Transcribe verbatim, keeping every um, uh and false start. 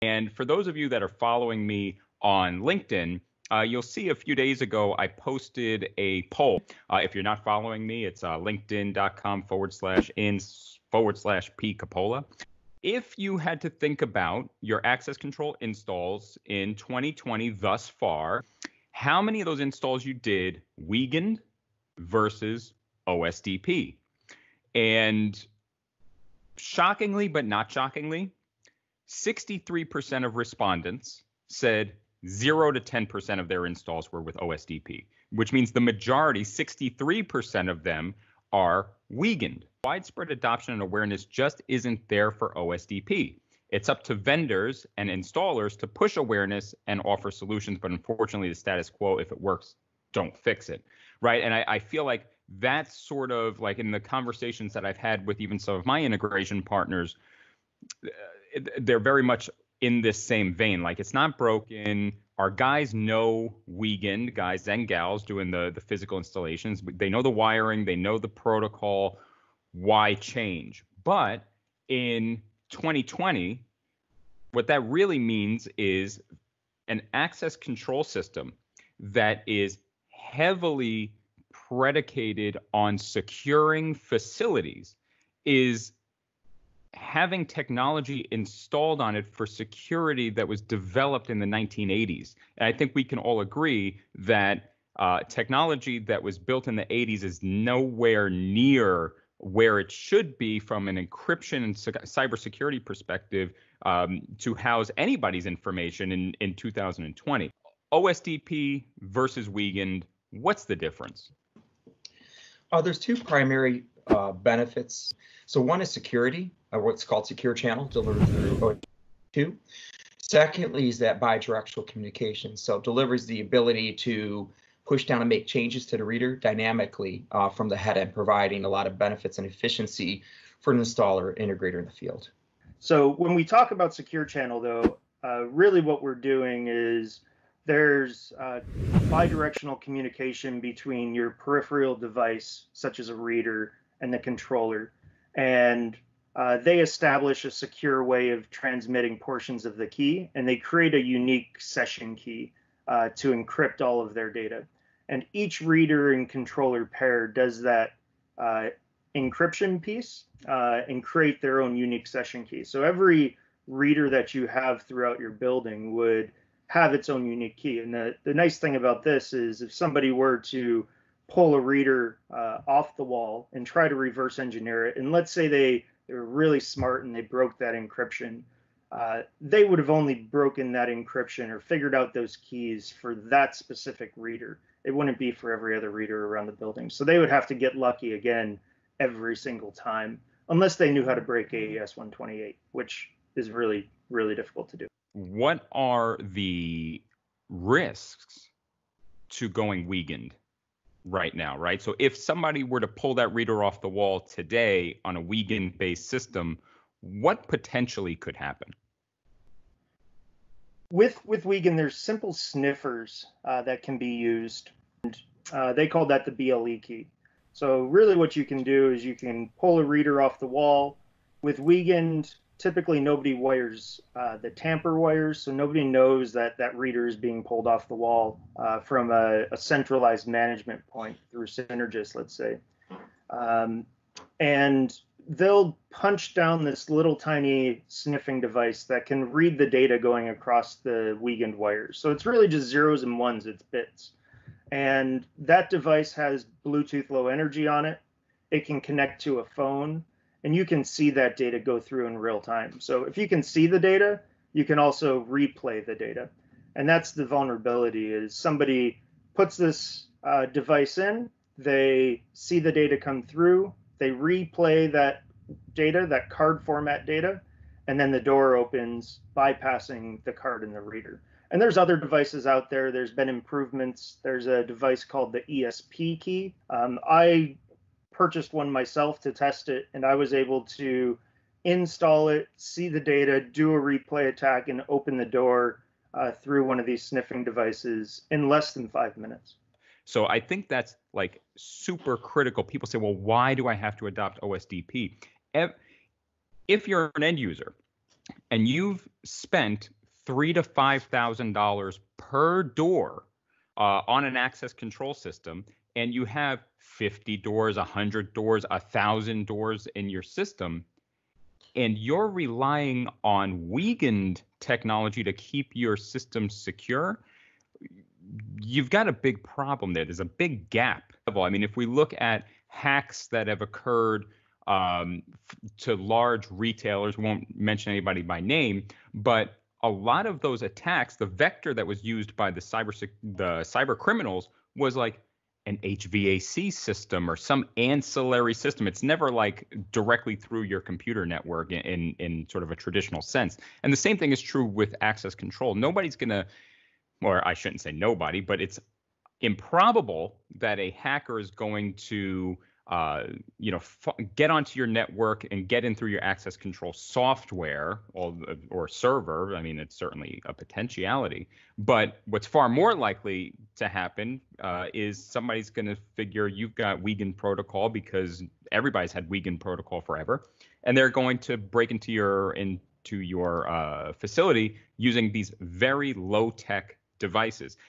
And for those of you that are following me on LinkedIn, uh, you'll see a few days ago I posted a poll. Uh, if you're not following me, it's uh, linkedin.com forward slash in forward slash P Capola. If you had to think about your access control installs in twenty twenty thus far, how many of those installs you did Wiegand versus O S D P? And shockingly, but not shockingly, sixty-three percent of respondents said zero to ten percent of their installs were with O S D P, which means the majority, sixty-three percent of them, are Wiegand. Widespread adoption and awareness just isn't there for O S D P. It's up to vendors and installers to push awareness and offer solutions, but unfortunately the status quo, if it works, don't fix it, right? And I, I feel like that's sort of like in the conversations that I've had with even some of my integration partners, they're very much in this same vein. Like, it's not broken. Our guys know Wiegand, guys and gals doing the, the physical installations. They know the wiring, they know the protocol. Why change? But in twenty twenty, what that really means is an access control system that is heavily predicated on securing facilities is having technology installed on it for security that was developed in the nineteen eighties. And I think we can all agree that uh, technology that was built in the eighties is nowhere near where it should be from an encryption and cybersecurity perspective um, to house anybody's information in, in two thousand twenty. O S D P versus Wiegand, what's the difference? Uh, there's two primary uh, benefits. So one is security, or what's called secure channel delivered through O S D P two. Secondly is that bidirectional communication. So it delivers the ability to push down and make changes to the reader dynamically uh, from the head end, providing a lot of benefits and efficiency for an installer or integrator in the field. So when we talk about secure channel, though, uh, really what we're doing is there's uh, bidirectional communication between your peripheral device, such as a reader, and the controller. And uh, they establish a secure way of transmitting portions of the key, and they create a unique session key uh, to encrypt all of their data. And each reader and controller pair does that uh, encryption piece uh, and create their own unique session key. So every reader that you have throughout your building would have its own unique key. And the, the nice thing about this is if somebody were to pull a reader uh, off the wall and try to reverse engineer it, and let's say they, they were really smart and they broke that encryption, uh, they would have only broken that encryption or figured out those keys for that specific reader. It wouldn't be for every other reader around the building. So they would have to get lucky again every single time, unless they knew how to break A E S one twenty-eight, which is really, really difficult to do. What are the risks to going Wiegand right now, right? So if somebody were to pull that reader off the wall today on a Wiegand-based system, what potentially could happen? With with Wiegand, there's simple sniffers uh, that can be used. And, uh, they call that the B L E key. So really what you can do is you can pull a reader off the wall. With Wiegand, typically nobody wires uh, the tamper wires, so nobody knows that that reader is being pulled off the wall uh, from a, a centralized management point through Synergist, let's say. Um, and they'll punch down this little tiny sniffing device that can read the data going across the Wiegand wires. So it's really just zeros and ones, it's bits. And that device has Bluetooth low energy on it. It can connect to a phone, and you can see that data go through in real time. So if you can see the data, you can also replay the data. And that's the vulnerability, is somebody puts this uh, device in, they see the data come through, they replay that data, that card format data, and then the door opens, bypassing the card in the reader. And there's other devices out there. There's been improvements. There's a device called the E S P key. Um, I purchased one myself to test it, and I was able to install it, see the data, do a replay attack, and open the door uh, through one of these sniffing devices in less than five minutes. So I think that's like super critical. People say, well, why do I have to adopt O S D P? If you're an end user and you've spent three to five thousand dollars per door uh, on an access control system, and you have fifty doors, one hundred doors, one thousand doors in your system, and you're relying on Wiegand technology to keep your system secure, you've got a big problem there. There's a big gap. I mean, if we look at hacks that have occurred um, to large retailers, we won't mention anybody by name, but a lot of those attacks, the vector that was used by the cyber the cyber criminals was like an H V A C system or some ancillary system. It's never like directly through your computer network in, in, in sort of a traditional sense. And the same thing is true with access control. Nobody's going to, or I shouldn't say nobody, but it's improbable that a hacker is going to uh, you know, f- get onto your network and get in through your access control software or, or server. I mean, it's certainly a potentiality. But what's far more likely to happen uh, is somebody's going to figure you've got Wiegand Protocol because everybody's had Wiegand Protocol forever, and they're going to break into your into your uh, facility using these very low-tech devices.